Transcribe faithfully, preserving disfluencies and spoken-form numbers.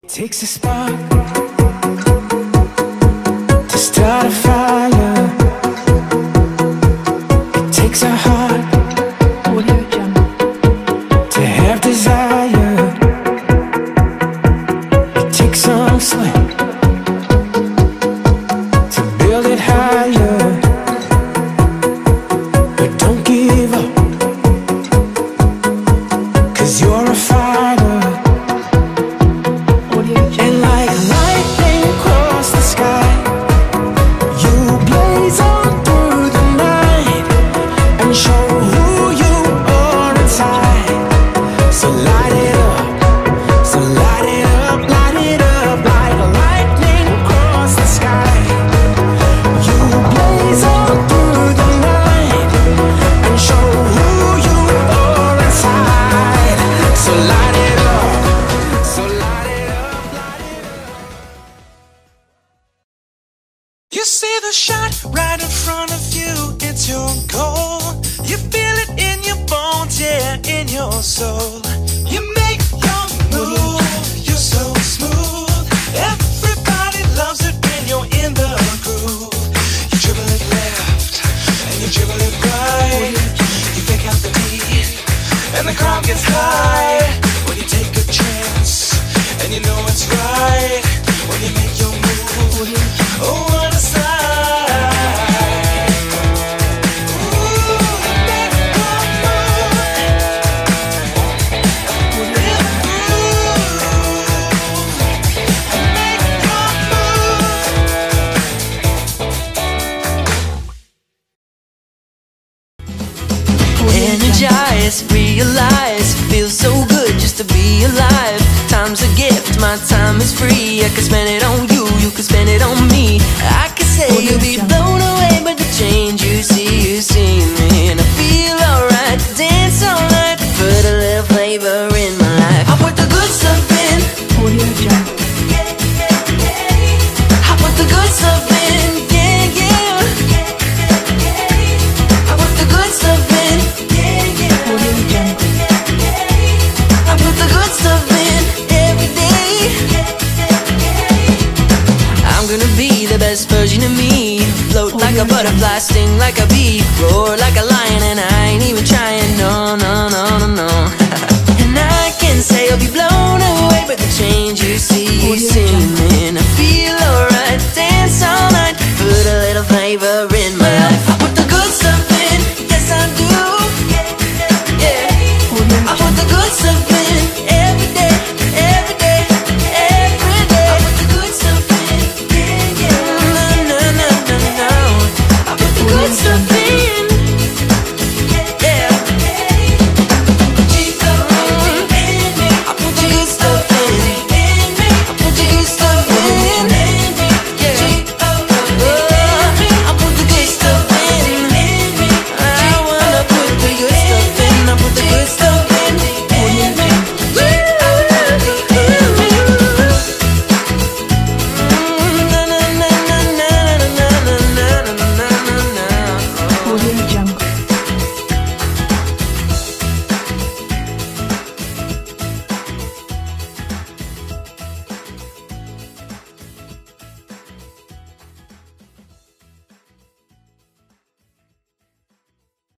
Takes a spark to start a fire. It takes a heart to have desire. It takes some sweat to build it higher. But don't give up, 'cause you're a fighter. And like lightning across the sky, you blaze on through the night and show who you are inside. So light it up, so light it up, light it up. Like lightning across the sky, you blaze on through the night and show who you are inside. So light it up, so light it up, light it up. You see the shot right in front of you, it's your goal. You feel it in your bones, yeah, in your soul. You make your move, you're so smooth. Everybody loves it when you're in the groove. You dribble it left and you dribble it right. You pick out the beat and the crowd gets high when you take a chance and you know it's right. When you make your move, oh what a sight. Energize, realize, feels so good just to be alive. Time's a gift, my time is free. I can spend it on you, you can spend it on me. I can say you'll be blown away by the change you see.